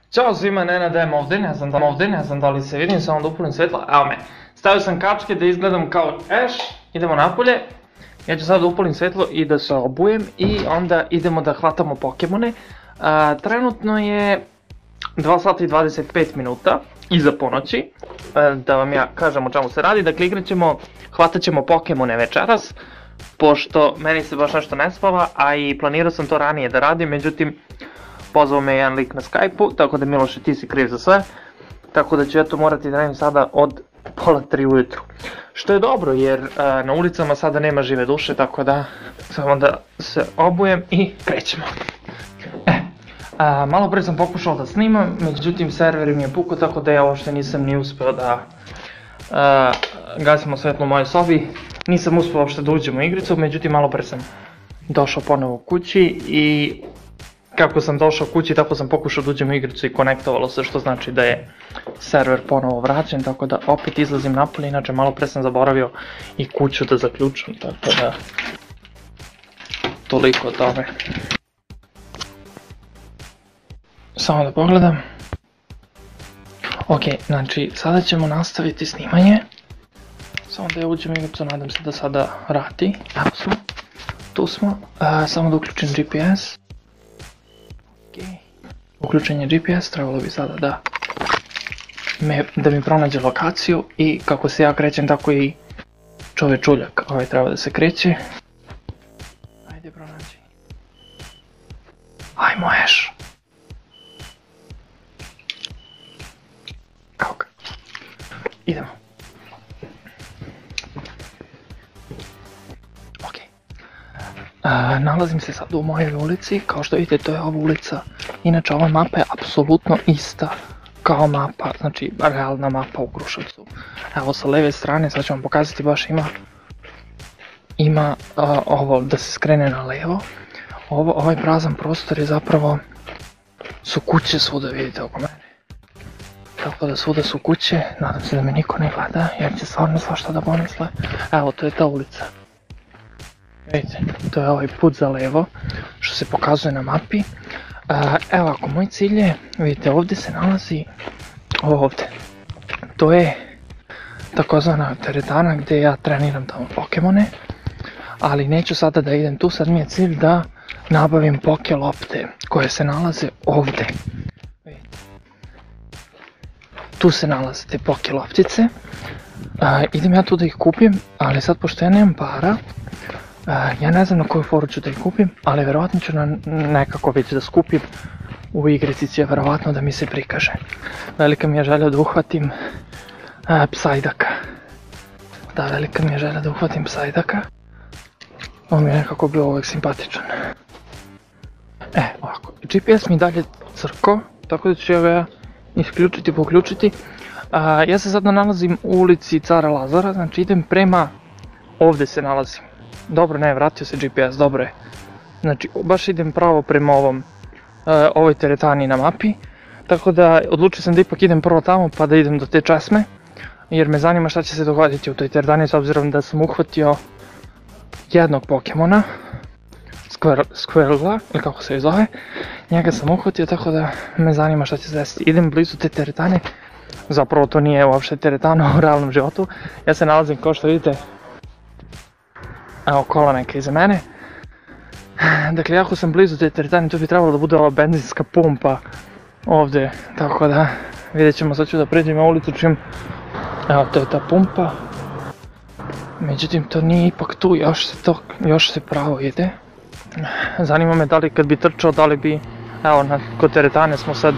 Ćao svima, Nenad ovdje, ne znam da li se vidim, samo da upalim svjetlo, evo me. Stavio sam kačke da izgledam kao idemo napolje. Ja ću sad da upalim svjetlo i da se obujem i onda idemo da hvatamo Pokemone. Trenutno je 2 sata i 25 minuta iza ponoći, da vam ja kažem o čemu se radi. Dakle, hvatat ćemo Pokemone večeras, pošto meni se baš nešto ne spava, a i planirao sam to ranije da radim, međutim pozvao me jedan lik na Skype-u, tako da Miloše ti si kriv za sve, tako da ću ja to morati da radim sada od pola 3 ujutru. Što je dobro jer na ulicama sada nema žive duše, tako da samo da se obujem i krećemo. Malo prije sam pokušao da snimam, međutim server mi je pukao, tako da ja uopšte nisam ni uspeo da gasimo svetlo u mojoj sobi. Nisam uspeo uopšte da uđem u igricu, međutim malo prije sam došao ponovo kući i kako sam došao kući tako sam pokušao da uđem u igricu i konektovalo se, što znači da je server ponovo vraćen, tako da opet izlazim napolje. Inače malo prije sam zaboravio i kuću da zaključam, tako da toliko o tome. Samo da pogledam. Ok, znači sada ćemo nastaviti snimanje. Samo da ja uđem u igricu, nadam se da sada radi. Evo smo, tu smo, samo da uključim GPS. Uključen je GPS, trebalo bi sada da mi pronađe lokaciju i kako se ja krećem tako i čovječuljak treba da se kreće. Ajde pronađi. Ajmo Ash. Evo ga. Idemo. Nalazim se sad u mojoj ulici, kao što vidite to je ova ulica. Inače ova mapa je apsolutno ista kao mapa, znači realna mapa u Kruševcu. Evo sa leve strane, sad ću vam pokazati, baš ima ovo da se skrene na levo. Ovaj prazan prostor je zapravo, su kuće svuda, vidite oko mene. Tako da svuda su kuće, nadam se da me niko ne gleda jer će stvarno svašta da pomisle. Evo to je ta ulica. Vidite, to je ovaj put za levo, što se pokazuje na mapi. Evo ako moj cilj je, vidite ovdje se nalazi, ovdje, to je takozvana teretana gdje ja treniram tamo Pokemone, ali neću sada da idem tu, sad mi je cilj da nabavim Poke lopte koje se nalaze ovdje. Tu se nalaze te Poke loptice, idem ja tu da ih kupim, ali sad pošto ja nemam para, ja ne znam na koju foru ću da ih kupim, ali verovatno ću nekako već da skupim u igrici će verovatno da mi se prikaže. Velika mi je želja da uhvatim Psajdaka. Da, velika mi je želja da uhvatim Psajdaka. On mi je nekako bio uvijek simpatičan. Ovako, GPS mi dalje crko, tako da ću ja isključiti, poključiti. Ja se sada nalazim u ulici Cara Lazara, znači idem prema, ovdje se nalazim. Dobro, ne, vratio se GPS, dobro je. Znači, baš idem pravo prema ovoj teretani na mapi. Tako da, odlučio sam da ipak idem prvo tamo pa da idem do te česme. Jer me zanima šta će se dogoditi u toj teretani s obzirom da sam uhvatio jednog Pokemona. Squirrela, ili kako se zove. Njega sam uhvatio, tako da me zanima šta će se desiti. Idem blizu te teretane. Zapravo to nije uopšte teretana u realnom životu. Ja se nalazim, kao što vidite, evo kola neka iza mene. Dakle, jako sam blizu te teretane, to bi trebalo da bude ova benzinska pumpa ovdje, tako da vidjet ćemo, sad ću da pređem na ulicu čim, evo to je ta pumpa. Međutim, to nije ipak tu, još se pravo ide. Zanima me da li kad bi trčao, da li bi, evo kod teretane smo sad,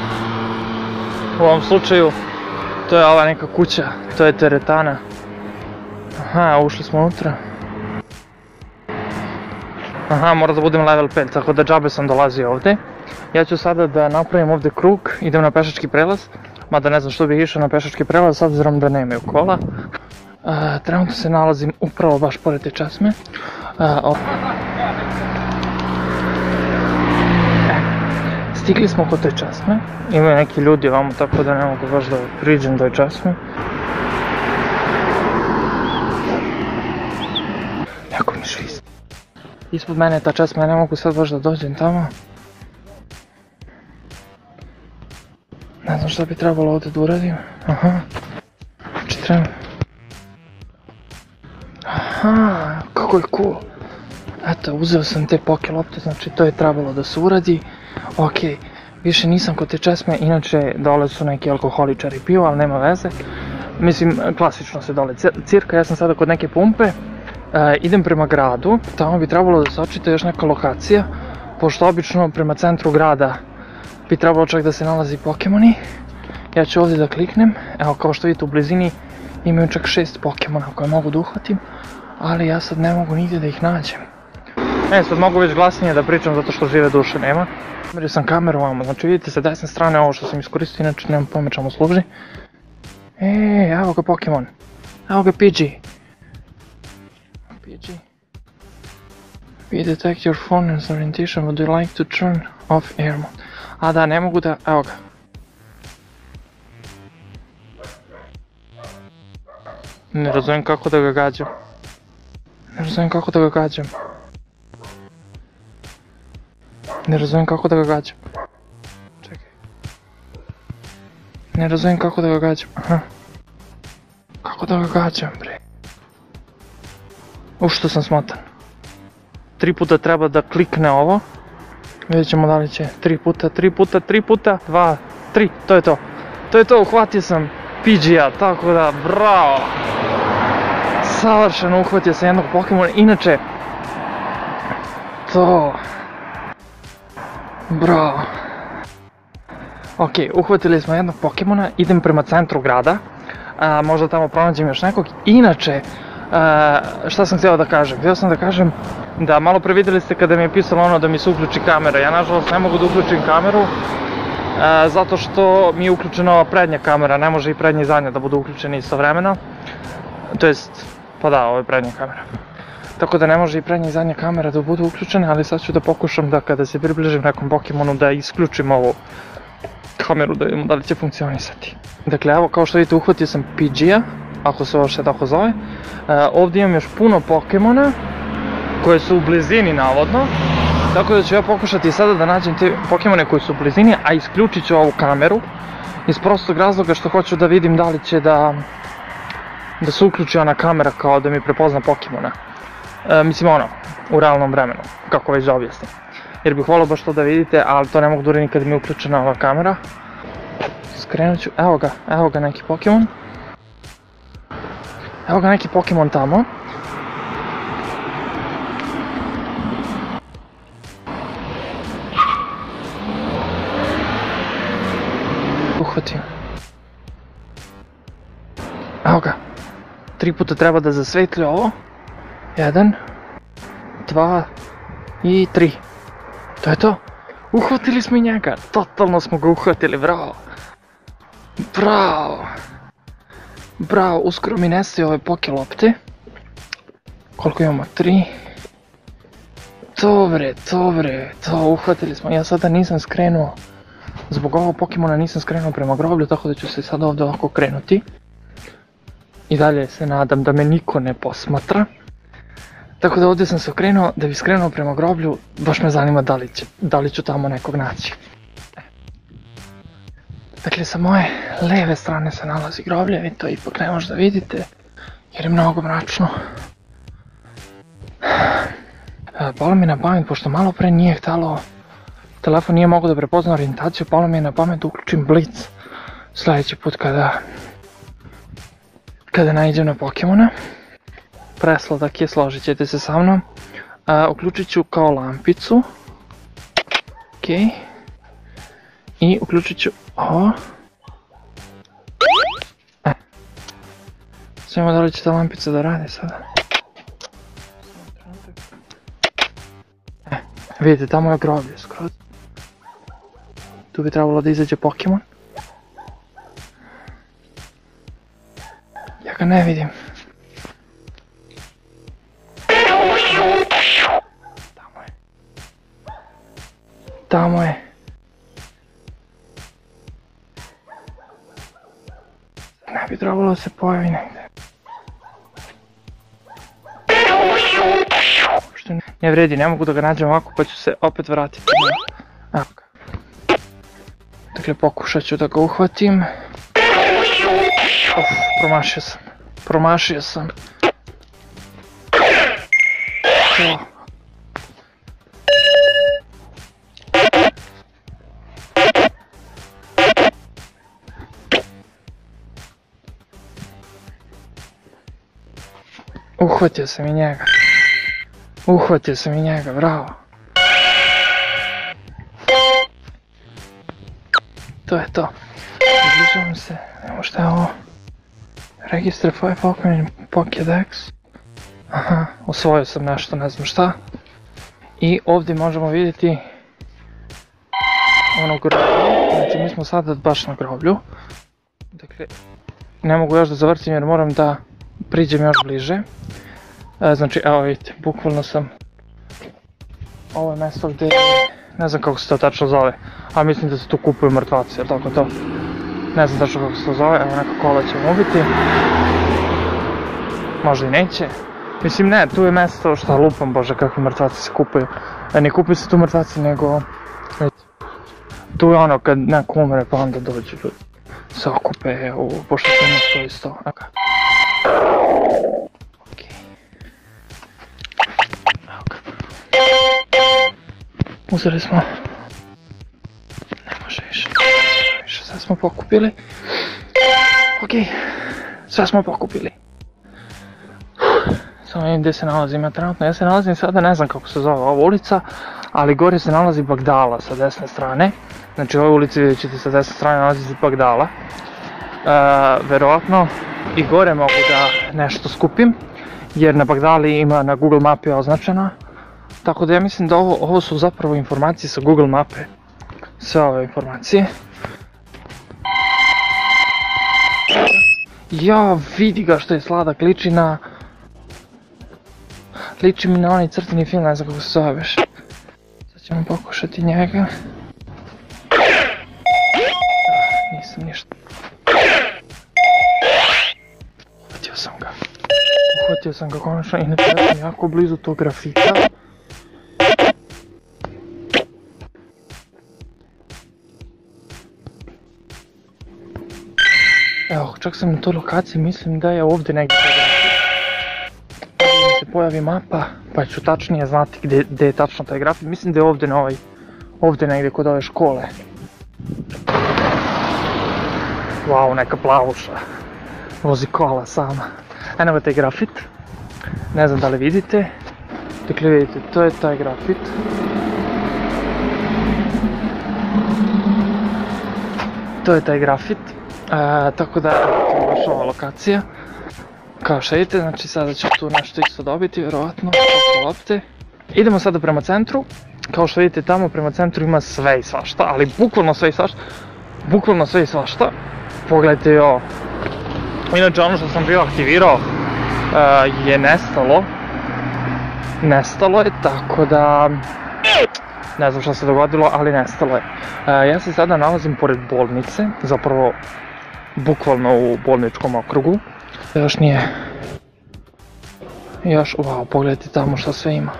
u ovom slučaju, to je ova neka kuća, to je teretana. Aha, ušli smo unutra. Aha, mora da budem level 5, tako da džabe sam dolazio ovdje. Ja ću sada da napravim ovdje krug, idem na pešački prelaz. Mada ne znam što bih išao na pešački prelaz, s obzirom da nemaju kola. Trenutno se nalazim upravo baš pored te česme. Stigli smo kod te česme. Imaju neki ljudi ovamo, tako da ne mogu baš da priđem do česme. Jako mi švist. Ispod mene je ta česma, ja ne mogu sad baš da dođem tamo. znam šta bi trebalo ovdje da uradim. Aha. Znači treba... Aha, kako je cool. Eto, uzeo sam te poke lopte, znači to je trebalo da se uradi. Okej, više nisam kod te česme, inače dole su neki alkoholičari piju, ali nema veze. Mislim, klasično se dole cirka, ja sam sada kod neke pumpe. Idem prema gradu, tamo bi trebalo da se očita još neka lokacija, pošto obično prema centru grada bi trebalo čak da se nalazi Pokemoni. Ja ću ovdje da kliknem, evo kao što vidite u blizini imaju čak 6 Pokemona koje mogu da uhvatim, ali ja sad ne mogu nigdje da ih nađem. Sad mogu već glasnije da pričam zato što žive duše nema. Merio sam kameru vamo, znači vidite sa desne strane ovo što sam iskoristio, inače nemam pojma čemu služi. Evo ga Pokemon, evo ga Pidgey. We detect your phone as orientation, would you like to turn off air mode? A da, ne mogu da, evo ga. Ne razumijem kako da ga gađam. Ne razumijem kako da ga gađam. Čekaj. Ne razumijem kako da ga gađam, aha. Kako da ga gađam, bre? Što sam smotan. 3 puta treba da klikne ovo. Vidjet ćemo da li će 3 puta, 2, 3, to je to. To je to, uhvatio sam Pidgeya, tako da, bravo. Savršeno uhvatio sam jednog Pokemona, inače, to, bravo. Ok, uhvatili smo jednog Pokemona, idem prema centru grada, možda tamo pronađem još nekog, inače, šta sam htio da kažem? Htio sam da kažem da malo pre vidjeli ste kada mi je pisalo ono da mi se uključi kamera. Ja nažalost ne mogu da uključim kameru zato što mi je uključena prednja kamera, ne može i prednja i zadnja da budu uključeni istovremeno. To jest, pa da, ovo je prednja kamera. Tako da ne može i prednja i zadnja kamera da budu uključene, ali sad ću da pokušam da kada se približim nekom Pokemonu da isključim ovu kameru da vidimo da li će funkcionisati. Dakle, evo kao što vidite uhvatio sam Pidgeya, ako se ovo še tako zove. Ovdje imam još puno Pokemona koje su u blizini navodno, tako da ću ja pokušati sada da nađem te Pokemone koji su u blizini, a isključit ću ovu kameru iz prostog razloga što hoću da vidim da li će da se uključi ona kamera kao da mi prepozna Pokemona. Mislim ono, u realnom vremenu, kako već da objasnim. Jer bih volio baš to da vidite, ali to ne mogu da uradim kad mi je uključena ova kamera. Skrenut ću, evo ga neki Pokemon. Evo ga neki Pokemon tamo. Uhvatim. Evo ga. 3 puta treba da zasvetli ovo. 1, 2 i 3. To je to. Uhvatili smo i njega. Totalno smo ga uhvatili, bravo. Bravo, uskoro mi nestaju ove poke lopte. Koliko imamo? 3. To uhvatili smo. Ja sada nisam skrenuo, zbog ovog Pokemona nisam skrenuo prema groblju, tako da ću se sad ovdje ovako krenuti. I dalje se nadam da me niko ne posmatra. Tako da ovdje sam se okrenuo, da bi skrenuo prema groblju, baš me zanima da li ću tamo nekog naći. Dakle, sa moje lijeve strane se nalazi groblje, vi to ipak ne možete da vidite, jer je mnogo mračno. Palo mi je na pamet, pošto malo pre nije htjelo, telefon nije mogao da prepozna orijentaciju, palo mi je na pamet da uključim Blitz sljedeći put kada naiđem na Pokemona. Presladak je, složit ćete se sa mnom. Uključit ću kao lampicu. Ok. I uključit ću ovo. Svema da li će ta lampica da radi sada. Vidite, tamo je groblje skroz. Tu bi trebalo da izađe Pokemon. Ja ga ne vidim. Tamo je. Ne bi trebalo da se pojavi negdje. Ne vredi, ne mogu da ga nađem ovako pa ću se opet vratiti. Evo ga. Dakle, pokušat ću da ga uhvatim. Promašio sam. To. Uhvatio sam i njega, bravo. To je to. Približavam se, evo šta je ovo. Registar 5 Pokemon Pokédex. Aha, osvojio sam nešto, ne znam šta. I ovdje možemo vidjeti ono groblje, znači mi smo sada baš na groblju. Dakle, ne mogu još da zavrtim jer moram da priđem još bliže. Znači, evo vidite, bukvalno sam... Ovo je mjesto gdje... Ne znam kako se to tačno zove, a mislim da se tu kupuju mrtvaci, jel tako to? Ne znam tačno kako se to zove, evo neka kola ćemo ubiti. Možda i neće. Mislim ne, tu je mjesto šta lupam, bože kakvi mrtvaci se kupuju. Ne kupuju se tu mrtvaci nego... Tu je ono kad neko umre pa onda dođu ljudi. Se okupe, pošto tu ima 100 i 100. Okej. Evo ga. Uzeli smo. Ne može više. Sve smo pokupili. Okej. Sve smo pokupili. Samo vidim gdje se nalazim ja trenutno. Ja se nalazim sada, ne znam kako se zove ova ulica, ali gore se nalazi Bagdala sa desne strane. Znači u ovoj ulici vidjet ćete sa desne strane nalazi se Bagdala. Verovatno i gore mogu da nešto skupim, jer na Bagdali ima na Google mapi označena. Tako da ja mislim da ovo su zapravo informacije sa Google mape. Sve ove informacije. Ja, vidi ga što je sladak, liči mi na onaj crtani film, ne znam kako se zoveš. Sad ćemo pokušati njega. Nisam ništa. Uhvatio sam ga konačno, inače ja sam jako blizu tog grafita. Evo, čak sam na toj lokaciji, mislim da je ovdje negdje taj grafit. Ovdje se pojavi mapa, pa ću tačnije znati gdje je tačno taj grafit. Mislim da je ovdje na ovdje negdje kod ove škole. Wow, neka plavuša. Vozi kola sama. Eno taj grafit. Ne znam da li vidite. Dakle vidite, to je taj grafit. To je taj grafit. Tako da, to je baš ova lokacija. Kao što vidite, znači sada ću tu nešto isto dobiti, vjerovatno, oko lopte. Idemo sada prema centru. Kao što vidite, tamo prema centru ima sve i svašta, ali bukvalno sve i svašta. Bukvalno sve i svašta. Pogledajte i ovo. Inače, ono što sam bio aktivirao je nestalo. Nestalo je, tako da... Ne znam što se dogodilo, ali nestalo je. Ja se sada nalazim pored bolnice, zapravo bukvalno u bolničkom okrugu. Još nije... Još, wow, pogledajte tamo što sve ima.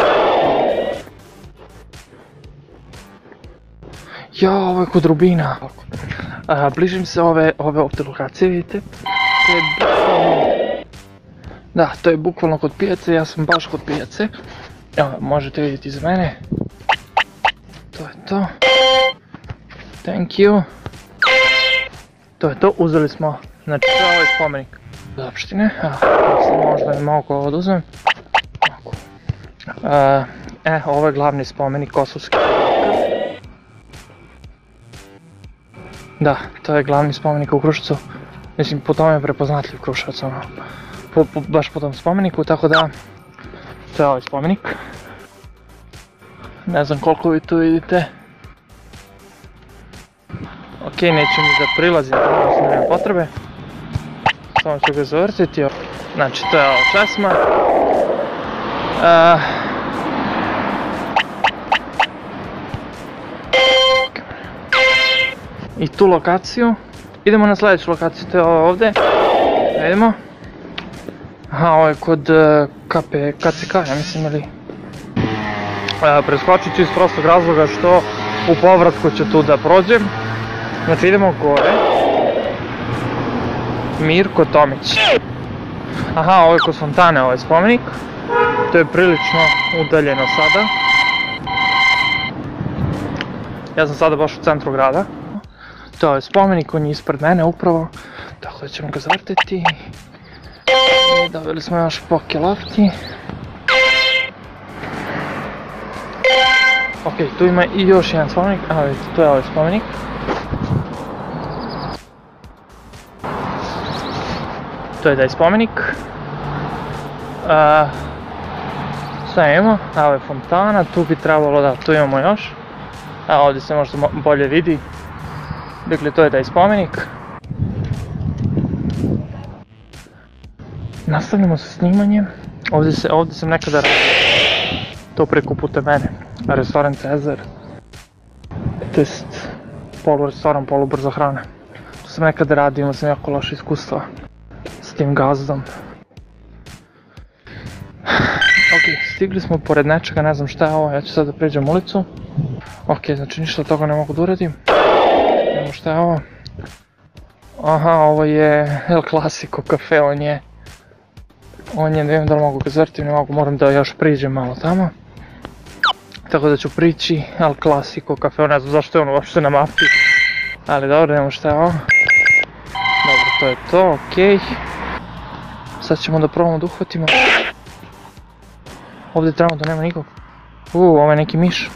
Ja, ovo je kod Rubina. Bližim se ove ovdje lokacije, vidite. To je bukvalno... Da, to je bukvalno kod pijace, ja sam baš kod pijace. Evo, možete vidjeti iza mene. To je to. Thank you. To je to, uzeli smo, znači to je ovaj spomenik zaopštine. Evo, možda i mogu ovo da uzmem. Ovo je glavni spomenik kosovskih Hrvata. Da, to je glavni spomenik u Kruševcu. Mislim, po tome je prepoznatljiv Kruševac, ono. Baš po tom spomeniku, tako da... To je ovaj spomenik. Ne znam koliko vi tu vidite. Ok, neću mi da prilazim, tamo mislim nema potrebe. Samo ću ga zavrtiti. Znači, to je ova česma. I tu lokaciju. Idemo na sljedeću lokaciju, to je ovo ovdje. Idemo. Aha, ovo je kod KCK, ja mislim, ili... Preskočit ću iz prostog razloga što u povratku ću tu da prođem. Znači idemo gore. Mirko Tomić. Aha, ovo je kod fontane ovaj spomenik. To je prilično udaljeno sada. Ja sam sada baš u centru grada. To je spomenik, on je ispred mene upravo. Tako da ćemo ga zavrtiti. I dobili smo još poke lopti. Ok, tu ima i još jedan spomenik. Evo vidite, tu je ovaj spomenik. To je taj spomenik. Sve imamo, evo je fontana, tu bi trebalo da, tu imamo još. Evo ovdje se možda bolje vidi. Dakle, to je taj spomenik. Nastavljamo sa snimanjem. Ovdje sam nekada radio. To preko puta mene. Restoran Cezar. To jest polurestoran, polubrza hrana. Tu sam nekada radio, imao sam jako loše iskustva s tim gazdom. Ok, stigli smo pored nečega, ne znam šta je ovo, ja ću sad da pređem ulicu. Ok, znači ništa od toga ne mogu da uradim. Evo šta je ovo. Aha, ovo je El Clasico kafe, on je, ne vem da li mogu ga zvrtim, ne mogu, moram da još priđem malo tamo. Tako da ću prići El Clasico kafe, ne znam zašto je ono uopšte na mapi. Ali dobro, nemo šta je ovo. Dobro, to je to, okej. Sad ćemo da probamo da uhvatimo. Ovdje trebamo da nema nikog. Ovo je neki miš.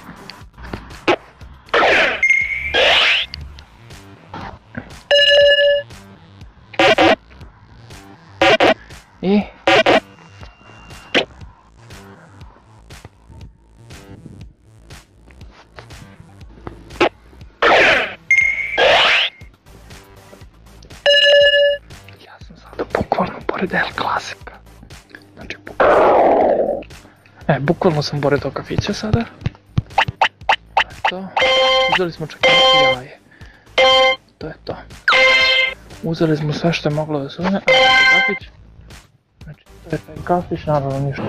I... ja sam sada bukvalno pored El Clasica. Znači bukvalno sam pored tog kafića sada. To. Uzeli smo čak neki jaje. To je to. Uzeli smo sve što je moglo da se uzme, a ovo je kafić. Znači, to je taj kafić, naravno ništa.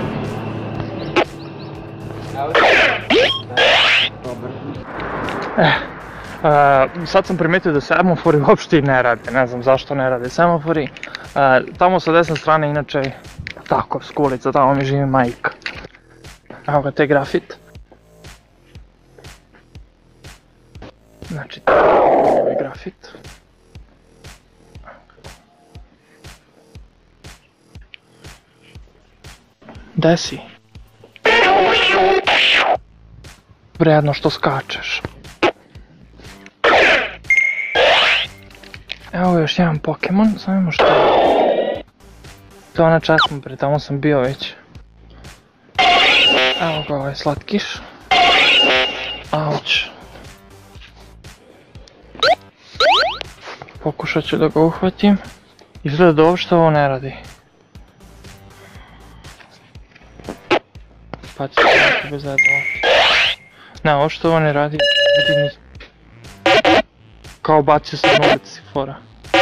Sad sam primetio da semafori uopšte i ne rade, ne znam zašto ne rade semafori. Tamo sa desne strane inače je Takovska ulica, tamo mi živi majka. Evo ga taj grafit. Znači, ovo je grafit. Gde si? Vredno što skačeš. Evo još jedan Pokemon, samo imamo što je. To je ona časma, pre tamo sam bio već. Evo ga ovaj slatkiš. Auć. Pokušat ću da ga uhvatim. Izgleda da uopšte ovo ne radi. Pa ću se neki bez redova. Ne, uopšte ovo ne radi. Vidi ni... kao bacio se na ulici fora.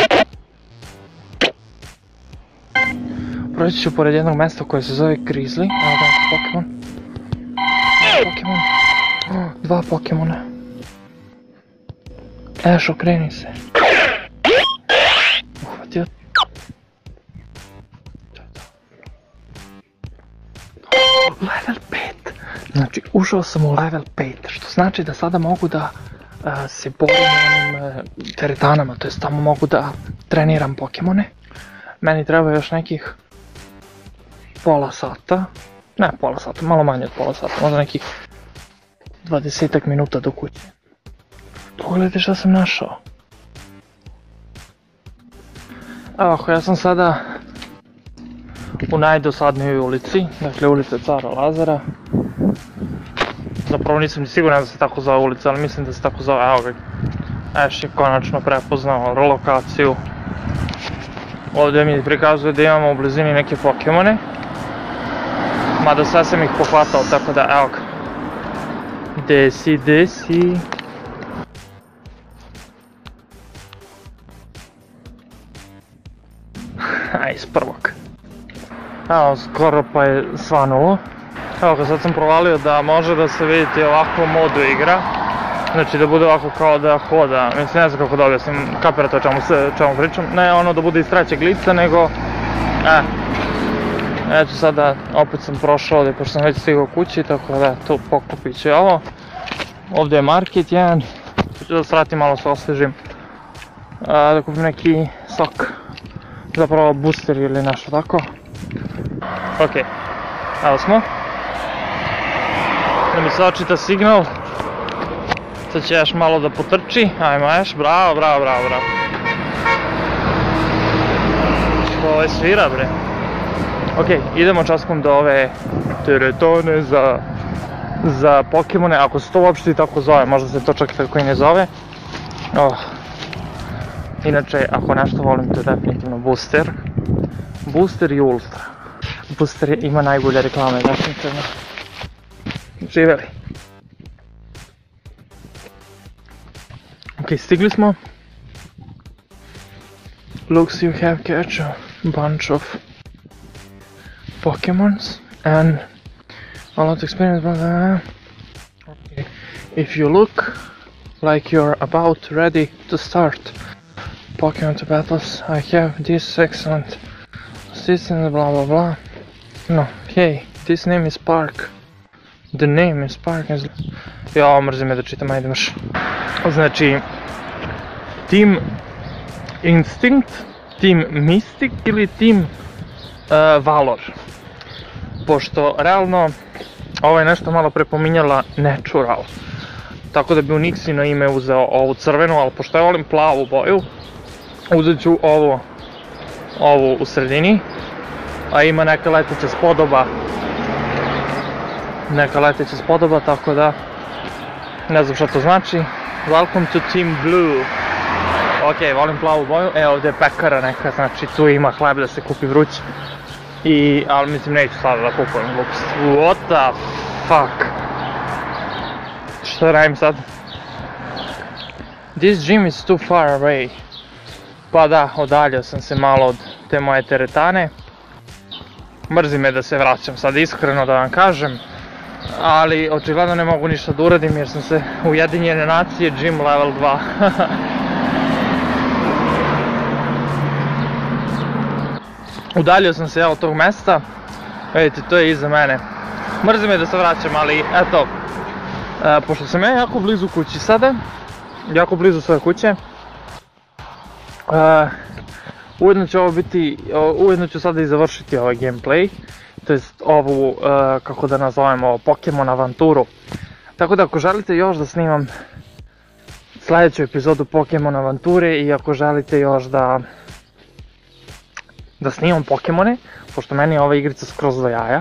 Proći ću pored jednog mesta koje se zove Grizzly. Evo da neki Pokemon. Pokemon. Dva Pokemona. Eš, okreni se. Uhvatio. Level 5. Znači, ušao sam u level 5, što znači da sada mogu da se borim na onim teretanama, to jest tamo mogu da treniram Pokemone. Meni treba još nekih pola sata, ne pola sata, malo manje od pola sata, možda nekih 20 minuta do kuće. Pogledajte šta sam našao. Evo, ja sam sada u najdosadnijoj ulici, dakle ulica Cara Lazara. Zapravo nisam ni siguran da se tako zove ulica, ali mislim da se tako zove, evo ga. Eš je konačno prepoznao lokaciju. Ovdje mi prikazuje da imamo u blizini neke Pokemone. Mada sve sam ih pohvatao, tako da evo ga. Gde si? Iz prvog. Evo, skoro pa je svanulo. Evo ga, sad sam provalio da može da se vidite ovako modu igra. Znači da bude ovako kao da hoda, mislim ne znam kako da objasnim, kapirate o čemu pričam, ne ono da bude iz trećeg lica, nego, eto sada, opet sam prošao ovdje, pošto sam već stigao kući, tako da tu pokupit ću ovo. Ovdje je market jedan, ću da sratim malo se osvežim, da kupim neki sok, zapravo booster ili nešto tako. Ok, evo smo. Da mi se očita signal. Sad će još malo da potrči, ajmo još, bravo. Ovo je svira bre. Ok, idemo časkom do ove teretone za Pokemone, ako se to uopšte i tako zove, možda se to čak i tako i ne zove. Inače, ako nešto volim, to je definitivno Booster. Booster i Ultra. Booster ima najbolje reklame, definitivno. Živeli. Ok, stigli smo. Looks you have catch a bunch of Pokemons and a lot of experience. Okay. If you look like you're about ready to start Pokemon to battles, I have this excellent assistant, blah blah blah. No, hey, this name is Park. The name is Park. Ja, mrzim je da čitam, ajde mrš. Znači, Team Instinct, Team Mystic ili Team Valor. Pošto, realno, ovo je nešto malo prepominjala Natural. Tako da bi u Nixino ime uzeo ovu crvenu, ali pošto ja volim plavu boju, uzet ću ovu u sredini. A ima neka leteća spodoba, tako da ne znam šta to znači. Welcome to Team Blue. Ok, volim plavu boju, evo ovdje je pekara neka, znači tu ima hleb da se kupi vruć. Ali mislim neću sada da kupujem glupost. What the fuck? Šta radim sad? This gym is too far away. Pa da, odaljio sam se malo od te moje teretane. Mrzim me da se vraćam sad, iskreno da vam kažem. Ali očigledno ne mogu ništa da uradim jer sam se Ujedinjene nacije gym level 2. Udaljio sam se od tog mesta. Vidite, to je iza mene. Mrzim me da se vraćam, ali eto. Pošto sam ja jako blizu kući sada, jako blizu svoje kuće, ujedno ću sada i završiti ovaj gameplay, to jest ovu, kako da nazovemo, Pokemon avanturu. Tako da ako želite još da snimam sljedeću epizodu Pokemon avanture i ako želite još da snimam Pokemone, pošto meni je ova igrica skroz do jaja,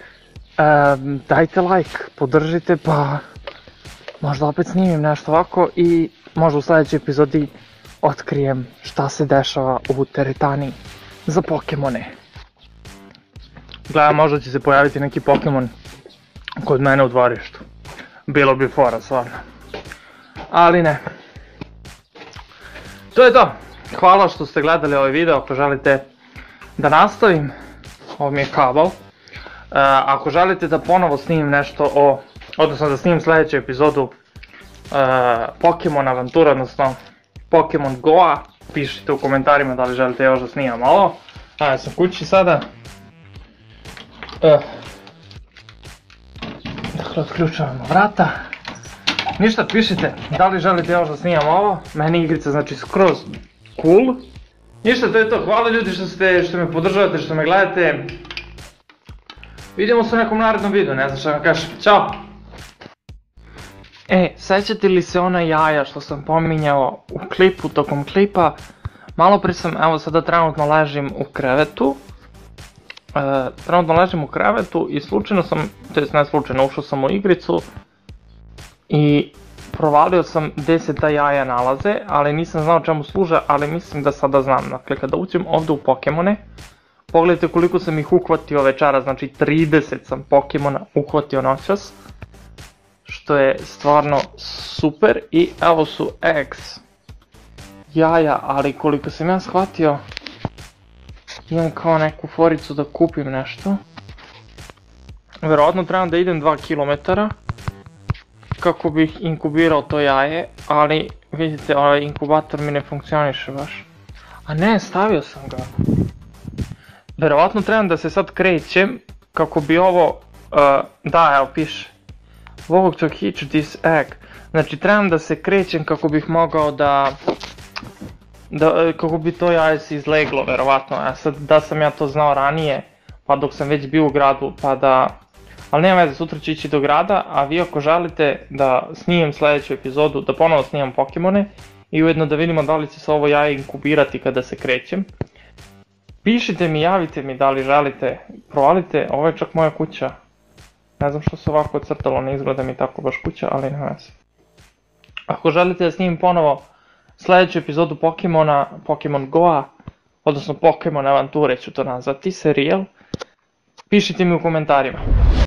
dajte like, podržite pa možda opet snimim nešto ovako i možda u sljedećoj epizodi otkrijem šta se dešava u teretani za Pokemone. Gledam, možda će se pojaviti neki Pokemon kod mene u dvorištu. Bilo bi fora stvarno. Ali ne. To je to. Hvala što ste gledali ovaj video. Ako želite da nastavim, ovo mi je kabel. Ako želite da ponovo snimim nešto odnosno da snimim sljedeću epizodu Pokemon avantura, odnosno Pokemon Goa, pišite u komentarima da li želite još da snimam ovo. Ja sam kući sada. Dakle, otključavamo vrata. Ništa, pišite da li želite još da snimam ovo. Meni igrica znači skroz cool. Ništa, to je to. Hvala ljudi što me podržavate, što me gledate. Vidimo se u nekom narednom videu, ne znam što vam kažem. Ćao! Sećate li se ona jaja što sam pominjao u klipu, tokom klipa? Malo prije sam, evo sada trenutno ležim u krevetu. I slučajno sam, to jest ne slučajno, ušao sam u igricu i provalio sam gdje se ta jaja nalaze, ali nisam znao čemu služe, ali mislim da sada znam. Dakle, kada uđem ovdje u Pokemone, pogledajte koliko sam ih uhvatio večera, znači 30 sam Pokemona uhvatio noćas, što je stvarno super. I evo su X jaja, ali koliko sam ja shvatio, imam kao neku foricu da kupim nešto. Verovatno trebam da idem 2 km. kako bih inkubirao to jaje, ali vidite, ovaj inkubator mi ne funkcioniše baš. A ne, stavio sam ga. Verovatno trebam da se sad krećem kako bi ovo, da, evo piše. Walk to hatch this egg. Znači trebam da se krećem kako bih mogao kako bi to jaje se izleglo, verovatno. A sad, da sam ja to znao ranije, pa dok sam već bio u gradu, pa da... Ali nema veze, sutra ću ići do grada, a vi ako želite da snijem sljedeću epizodu, da ponovo snimam Pokemone i ujedno da vidimo da li će se ovo jaje inkubirati kada se krećem. Pišite mi, javite mi da li želite, provalite, ovo je čak moja kuća. Ne znam što se ovako ocrtalo, ne izgleda mi tako baš kuća, ali nema veze. Ako želite da snimim ponovo sljedeću epizodu Pokemona, Pokemon Go-a, odnosno Pokemon Avanture ću to nazvati, serijal, pišite mi u komentarima.